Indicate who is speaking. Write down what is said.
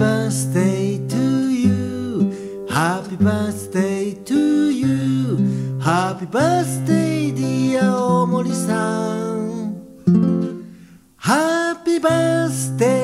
Speaker 1: birthday to you Happy birthday to you Happy birthday dear 大森さん Happy birthday